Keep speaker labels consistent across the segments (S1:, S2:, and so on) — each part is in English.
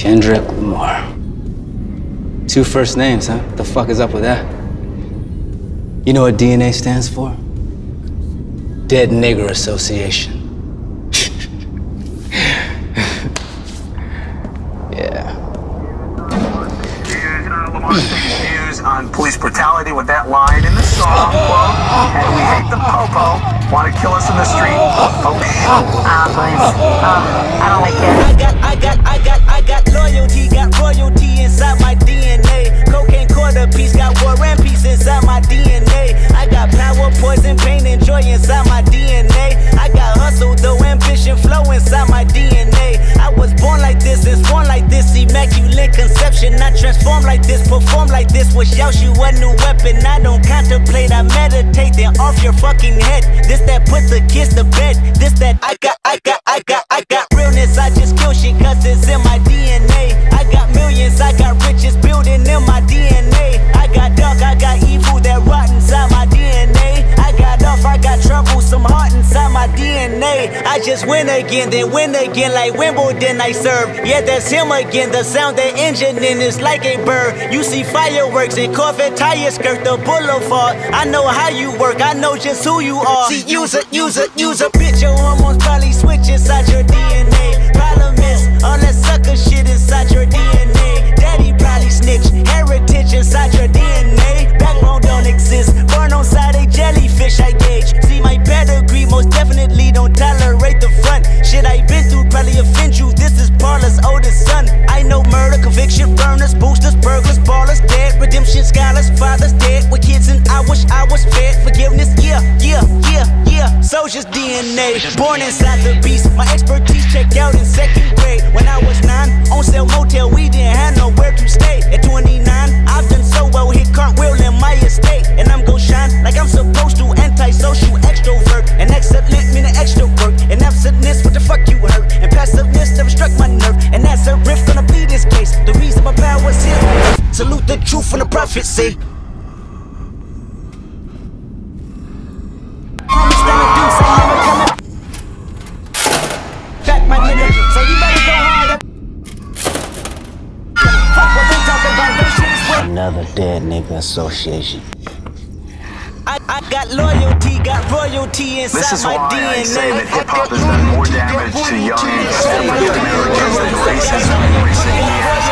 S1: Kendrick Lamar. 2 first names, huh? What the fuck is up with that? You know what DNA stands for? Dead Nigger Association. Yeah.
S2: Views on police brutality with that line in the song, quote, and we hate the popo, want to kill us in the street. Oh shit.
S3: Please. I don't like it. I got loyalty, got royalty inside my DNA. Cocaine quarter piece, got war and peace inside my DNA. I got power, poison, pain, and joy inside my DNA. I got hustle, though, ambition, flow inside my DNA. I was born like this and sworn like this, immaculate conception. I transform like this, perform like this, was Yaoshu a new weapon. I don't contemplate, I meditate, then off your fucking head. This that put the kids to bed. This that I got realness. I just kill shit cause it's in my DNA. I got millions, I got riches building in my DNA. I got dark, I got evil that rot inside my DNA. I got off, I got trouble, some heart inside my DNA. I just win again, then win again like Wimbledon I serve. Yeah, that's him again, the sound that engine in is like a bird. You see fireworks and Corvette tires skirt the boulevard. I know how you work, I know just who you are. See, use a bitch, your hormones probably switch inside your DNA. Problem is, all that sucker shit inside your DNA. Daddy probably snitch, heritage inside your DNA. Backbone don't exist, born on side a jellyfish I gauge. See my pedigree, most definitely don't tolerate the front. Shit I been through probably offend you, this is Paula's oldest son. I know murder, conviction, burners, boosters, burglars, ballers, dead, redemption, scholars, fathers dead with kids and I wish I was fed. Forgiveness, yeah. Soldier's DNA, born inside the beast. My expertise checked out in 2nd grade. When I was 9, on sale motel, we didn't have nowhere to stay. At 29, I've done so well, hit cartwheel in my estate. And I'm gon' shine like I'm supposed to, antisocial extrovert. And excellent meaning extra work. And absentness, what the fuck you hurt? And passiveness never struck my nerve. And that's a riff gonna be this case. The reason my power's here. Salute the truth from the prophecy. Back my nigga, so you better go harder. Fuck what they talking about, this shit is worth.
S1: Another Dead Nigga Association.
S3: I got loyalty, got royalty inside
S2: This is
S3: my
S2: why
S3: DNA.
S2: I say that hip-hop has done more damage to young African Americans than racism in recent years.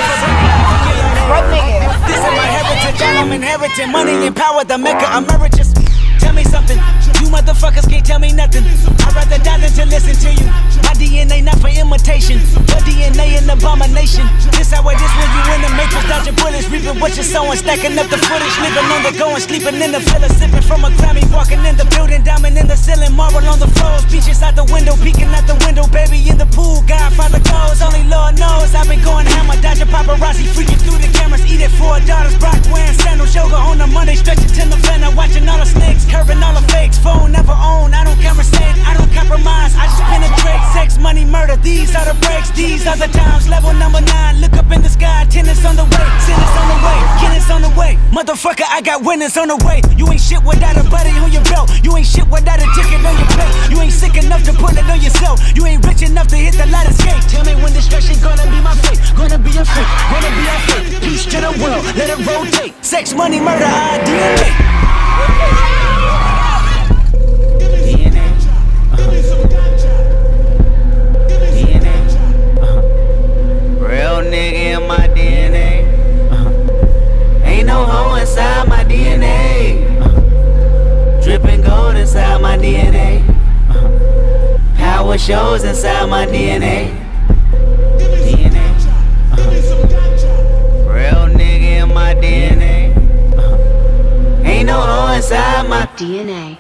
S3: This is my heritage, I'm inheriting money and power, the maker emeritus. Tell me something, you motherfuckers can't tell me nothing. I'd rather die than to listen to you. My DNA not for imitation, your DNA an abomination. This how it is when you in the matrix, dodging bullets, reaping what you're sowing, stacking up the footage, living on the go and sleeping in the villa, sipping from a Grammy, walking in the building, diamond in the ceiling, marble on the floors, beaches out the window, peeking out the window, baby in the pool, Godfather goes, only Lord knows. I've been going hammer, dodging paparazzi, freaking through the cameras, eat it for $4, Brock wearing sandals, yoga on a Monday, stretching to November, watching all the snakes, curving all the fakes, phone never own, I don't conversate, I don't compromise, I just penetrate, sex, money, murder, these are the breaks, these are the times, level number 9, look up in the sky, tennis on the way, sinners on the way, killers on the way, motherfucker, I got winners on the way, you ain't shit without a buddy on your belt, you ain't shit without a ticket on your plate, you ain't sick enough to put it on yourself, you ain't rich enough to hit the ladder skate, tell me when destruction gonna be my fate, gonna be a fate, gonna be our fate, peace to the world, let it rotate, sex, money, murder, our DNA. Real nigga in my DNA. Ain't no hoe inside my DNA. Dripping gold inside my DNA. Power shows inside my DNA. Real nigga in my DNA. Ain't no hoe inside my DNA.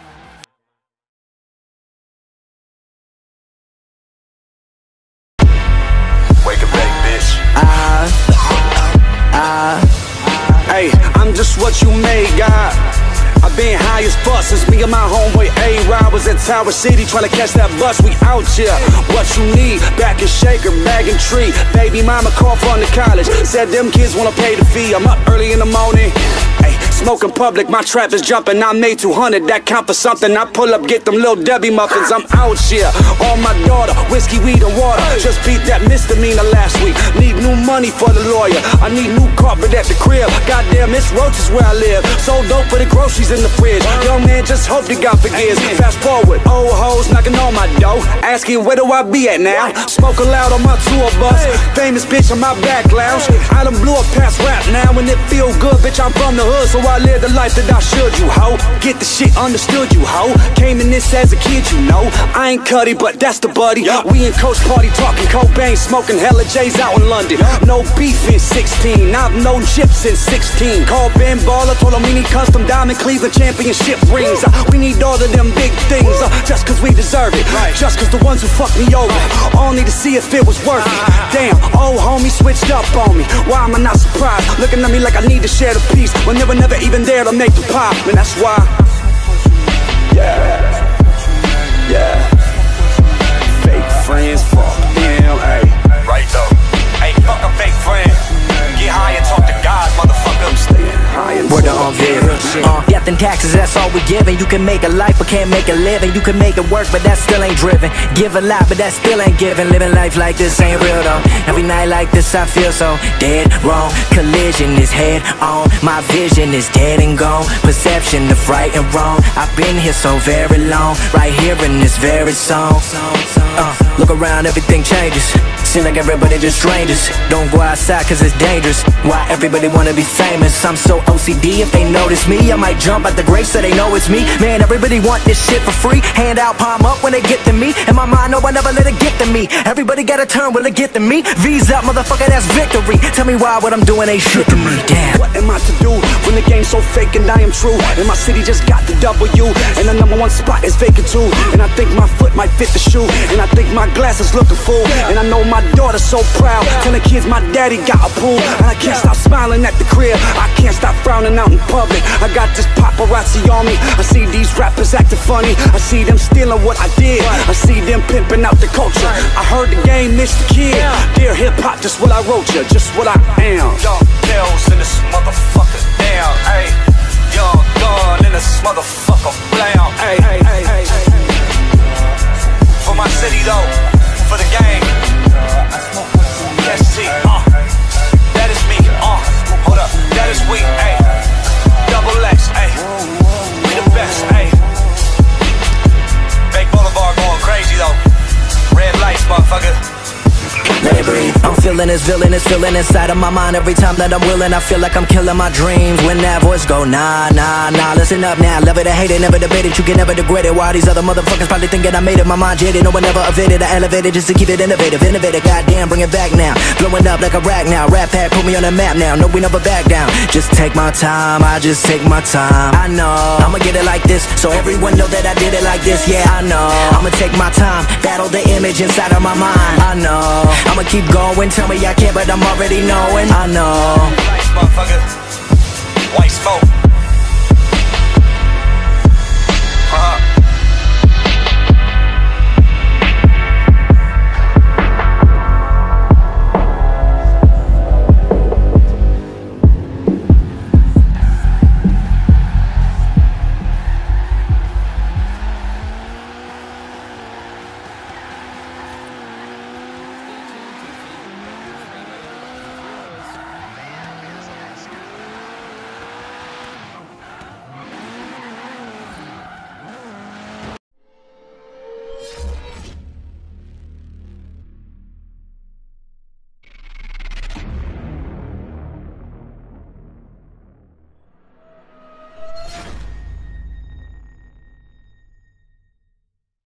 S4: Hey, I'm just what you made, God. I've been high as fuck since me and my homeboy A-Rod was in Tower City trying to catch that bus. We out here. What you need? Back and shaker, bag and tree. Baby mama called from the college. Said them kids wanna pay the fee. I'm up early in the morning. Hey, smoking public, my trap is jumping. I made 200, that count for something. I pull up, get them little Debbie muffins. I'm out here. On my daughter, whiskey, weed, and water. Just beat that misdemeanor last week. Need new money for the lawyer. I need new carpet at the crib. Goddamn, it's roaches where I live. So dope for the groceries in the fridge. Young man, just hope that God forgives. Fast forward, old hoes knocking on my door, asking where do I be at now. Smoke loud on my tour bus. Famous bitch on my back lounge. I done blew up past rap now, and it feel good, bitch. I'm from the hood, so I live the life that I should. You hoe, get the shit understood. You hoe, came in this as a kid, you know. I ain't Cuddy, but that's the buddy. We in Coach Party talking Cobain, smoking hella J's out in London. No beef in 16, I've known chips in 16. Called Ben Baller, told him we need custom diamond Cleveland championship rings. We need all of them big things, just cause we deserve it. Just cause the ones who fucked me over all need to see if it was worth it. Damn, old homie switched up on me. Why am I not surprised? Looking at me like I need to share the peace when they were never even there to make the pop. And that's why, yeah, fake friends, fuck them, ayy. Right though, ayy, fuck a fake friend. Get high and talk to God, motherfucker. I'm staying high and
S3: Word on death and taxes, that's all we giving. You can make a life but can't make a living. You can make it work but that still ain't driven. Give a lot but that still ain't giving. Living life like this ain't real though. Every night like this I feel so dead wrong. Collision is head on. My vision is dead and gone. Perception of right and wrong. I've been here so very long. Right here in this very song. Look around, everything changes. Seem like everybody just strangers. Don't go outside cause it's dangerous. Why everybody wanna be famous? I'm so OCD, if they notice me I might jump out the grave so they know it's me. Man, everybody want this shit for free. Hand out, palm up when they get to me. In my mind, no one ever let it get to me. Everybody got a turn, will it get to me? V's up, motherfucker, that's victory. Tell me why what I'm doing ain't shit to me, damn.
S4: What am I to do when the game's so fake and I am true? And my city just got the W, and the #1 spot is vacant too. And I think my foot might fit the shoe, and I think my glasses looking full. And I know my daughter's so proud, telling kids my daddy got a pool. And I can't stop smiling at the crib, I can't stop frowning out in public. I got this paparazzi on me. I see these rappers acting funny. I see them stealing what I did. I see them pimping out the culture. I heard the game missed the kid. Dear hip-hop, just what I wrote you, just what I am. Young Kells in this motherfucker down, ayy. Young Gun in this motherfucker blam, ayy. For my city though, for the game. ST, that is me, hold up, that is we, ayy. Double X, ayy. We the best, ayy. Bank Boulevard going crazy though. Red lights, motherfucker.
S3: Let it breathe. I'm feeling this villain, it's feeling inside of my mind. Every time that I'm willing, I feel like I'm killing my dreams. When that voice go, nah, listen up now. Love it or hate it, never debate it, you can never degrade it. Why these other motherfuckers probably thinking I made it? My mind jaded, no one ever evaded. I elevated just to keep it innovative, goddamn, bring it back now. Blowing up like a rag now. Rap Pack, put me on the map now. No, we never back down. Just take my time, I just take my time. I know, I'ma get it like this, so everyone know that I did it like this. Yeah, I know, I'ma take my time, battle the image inside of my mind. I know, I'ma keep going, tell me I can't, but I'm already knowing. I know.
S4: Lights, motherfucker. White smoke.